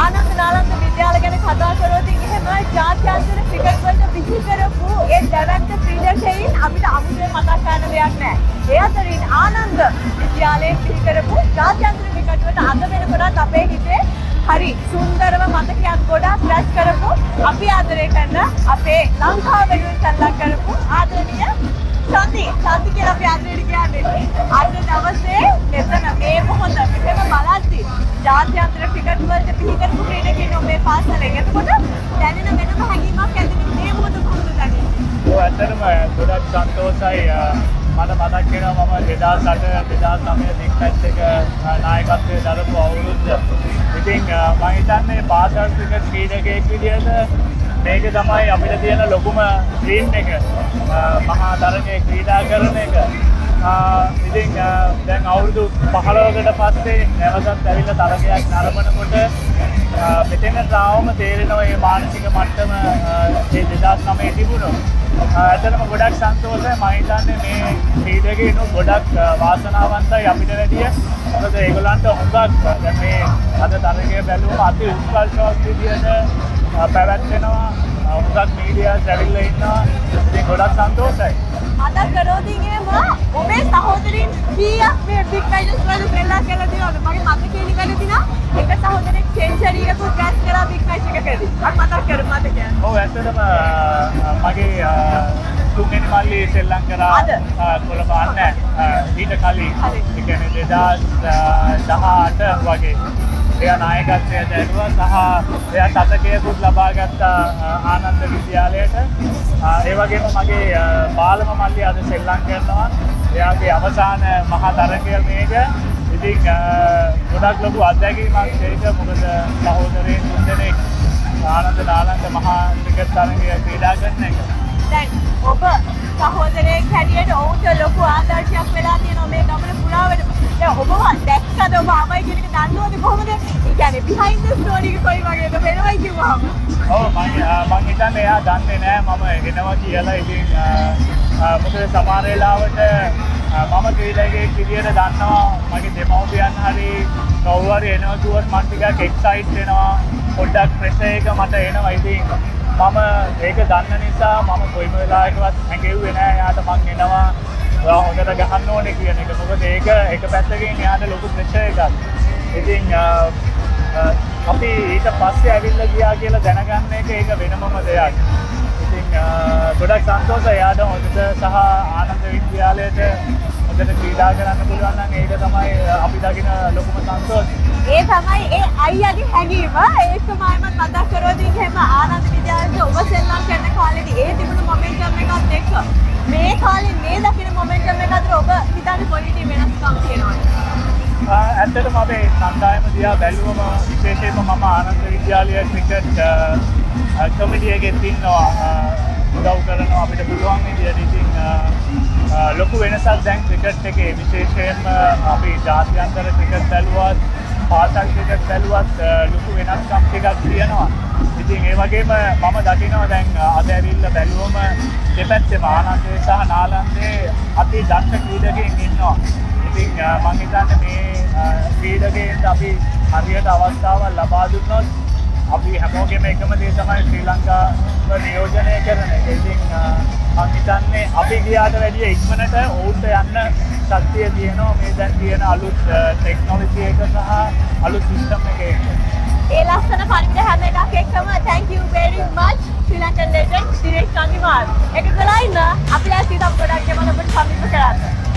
ආනන්ද නාලන්ද විද්‍යාලය ගැන කතා කරොත් එහෙම ජාත්‍යන්තර ක්‍රිකට් වලට විසි කරපු ඒ දැවැන්ත ක්‍රීඩකයින් අපිට අමුතුවෙන් මතක් කරන්න දෙයක් නැහැ. ඒ අතරින් ආනන්ද විද්‍යාලයේ පිහි කරපු ජාත්‍යන්තර ක්‍රිකට් වලට අද වෙනකොටත් අපේ හිතේ හරි සුන්දරව මතකයන් ගොඩක් රැස් කරපු අපි ආදරය කරන අපේ ලංකාව වෙනුවෙන් සල්ලක් කරපු ආදරණීය සන්දි කියලා අපි ආදරයට කියන්නේ. අද දවසේ මෙතන මේ මොහොත මෙතන බලද්දී ජාත්‍යන්තර ක්‍රිකට් වලට පිහි කරපු ක්‍රීඩකයන් මේ පාසලෙන්. එතකොට දැනෙන වෙනම හැඟීමක් ඇතිවෙන්නේ මේ මොහොත කොහොමද දැනෙන්නේ? ඔව් ඇත්තටම ගොඩක් සන්තෝෂයි. මට මතක් වෙනවා මම 2008 2009 ලිග් මැච් එක නායකත්වයේ දරපු අවුරුද්ද. ඉතින් මම හිතන්නේ පාසල් ක්‍රිකට් ක්‍රීඩකයෙක් විදිහට මේක තමයි අපිට තියෙන ලොකුම ඩ්‍රීම් එක. මහා තරගයේ ක්‍රීඩා කරන එක. ඉතින් දැන් අවුරුදු 15කට පස්සේ නැවතත් ඇවිල්ලා තරගයක් නරඹනකොට මෙතන තාවම තේරෙනවා මේ මානසික මට්ටම ඒ 2009 තිබුණා. ඇත්තටම ගොඩක් සන්තෝෂයි. මම හිතන්නේ මේ ක්‍රීඩකයන් ගොඩක් වාසනාවන්තයි අපිට වැඩිය. මොකද ඒගොල්ලන්ට හුඟක් දැන් මේ අද තරගය බැලුවම අති උත්කර්ෂවත් විදියට පැවැත්වෙනවා. හුඟක් මීඩියාස් ඇවිල්ලා ඉන්නවා. ඉතින් ගොඩක් සන්තෝෂයි. මතක් කරොත් එහෙම ඔබේ සහෝදරින් කීයක් මේ බිග් මැචස් වල සෙල්ලම් කරලා තියෙනවද? මගේ මතකේ නිකන් තිනා එක සහෝදරෙක් සෙන්චරි එකකුත් ග්‍රැස් කරලා බිග් මැච් එකකදී. අර මතක් කරු මතකයන්. ඔව් ඇත්තටම මගේ තුන්වෙනි මල්ලි සෙල්ලම් කරා කොළඹ ඊට කලින් ඒ කියන්නේ 2018 වගේ එයා නායකත්වය දැරුවා සහ එයා සතකයකුත් ලබා ගත්තා ආනන්ද විද්‍යාලයට. ඒ වගේම මගේ බාලම මල්ලි අද සෙල්ලම් කරනවා. එයාගේ අවසාන මහා තරගය මේක. ඉතින් ගොඩක් ලොකු අත්දැකීමක් ඒක. මොකද සහෝදරයන් තුන්දෙනෙක් ආනන්ද නාලන්ද මහා ක්‍රිකට් තරගය ක්‍රීඩා කරන එක. දැන් ඔබ සහෝදරයෙක් හැටියට ඔවුන්ට ලොකු ආදර්ශයක් වෙලා තියෙනවා මේ ගමන පුරාවට. දැන් ඔබව දැක්කද ඔබ ආවයි කියන එක දන්නවද කොහොමද? ඒ කියන්නේ behind the story එක කොයි වගේද වෙනවයි කිව්වම. ඔව් මම හිතන්නේ එයා දන්නේ නැහැ මම එනවා කියලා. ඉතින් මොකද සමහර වෙලාවට මම ක්‍රීඩකයෙක් විදියට දන්නවා මගේ දෙමව්පියන් හරි කවුරු හරි එනවා කිව්වොත් මම ටිකක් එක්සයිට් වෙනවා. පොඩ්ඩක් ප්‍රෙෂර් එක මට එනවා. ඉතින් මම ඒක දන්න නිසා මම කොයිම වෙලාවකවත් හැඟෙව්වේ නැහැ එයාට මං එනවා ඔයා හොඳට ගහන්න ඕනේ කියන එක. මොකද ඒක එක පැත්තකින් එයාට ලොකු ප්‍රෙෂර් එකක්. ඉතින් අපි ඊට පස්සේ ඇවිල්ලා ගියා කියලා දැනගන්න එක ඒක වෙනමම දෙයක්. ඉතින් ගොඩක් සන්තෝෂයි එයාට හොඳට සහ ආනන්ද විද්‍යාලයට හොඳට ක්‍රීඩා කරන්න පුළුවන් නම් ඒක තමයි අපි දකින ලොකුම සන්තෝෂය. ඒ තමයි ඒ අයියාගේ හැඟීම. ඒකමයි මම මතක් කරොත් එහෙම ආනන්ද විද්‍යාලයට ඔබ සෙල්ලම් කරන කාලේදී ඒ තිබුණු මොමන්ටම් එකත් එක්ක මේ කාලේ මේ දකින මොමන්ටම් එක අතර ඔබ හිතන්නේ පොලිටි වෙනස්කම් තියෙනවද? ඇත්තටම අපේ සංගායම දිහා බැලුවම විශේෂයෙන්ම මම ආනන්ද විද්‍යාලය ක්‍රිකට් කමිටි එකේ ඉන්නවා උදව් කරනවා අපිට පුළුවන් විදියට. ඉතින් ලොකු වෙනසක් දැන් ක්‍රිකට් එකේ විශේෂයෙන්ම අපි ජාත්‍යන්තර ක්‍රිකට් බැලුවත් පාසල් ක්‍රිකට් බැලුවත් ලොකු වෙනස්කම් ටිකක් තියෙනවා. ඉතින් ඒ වගේම මම දකිනවා දැන් අද ඇවිල්ලා බැලුවම දෙපැත්තේම ආනන්දේ සහ නාලන්දේ අති දක්ෂ ක්‍රීඩකයන් ඉන්නවා. ඉතින් මම හිතන්නේ මේ ක්‍රීඩකයන්ට අපි හරියට අවස්ථාවක් ලබා දුන්නොත් අපි හැමෝගෙම එකම දේ තමයි ශ්‍රී ලංකාව නියෝජනය කරන එක. ඉතින් මම හිතන්නේ අපි ගියාට වැඩිය ඉක්මනට ඔවුන්ට යන්න ශක්තිය තියෙනවා මේ දැන් තියෙන අලුත් ටෙක්නොලොජි එක සහ අලුත් සිස්ටම් එක එක්ක. ඒ ලස්සන පරිවිඩ හැම එකක් එක්කම thank you very much Sri Lankan legend Dinesh Chandimal. ඒක කළා ඉන්න අපි දැන් සීතම් ගොඩක් ගෙමන අපිට සම්පූර්ණ කරන්න.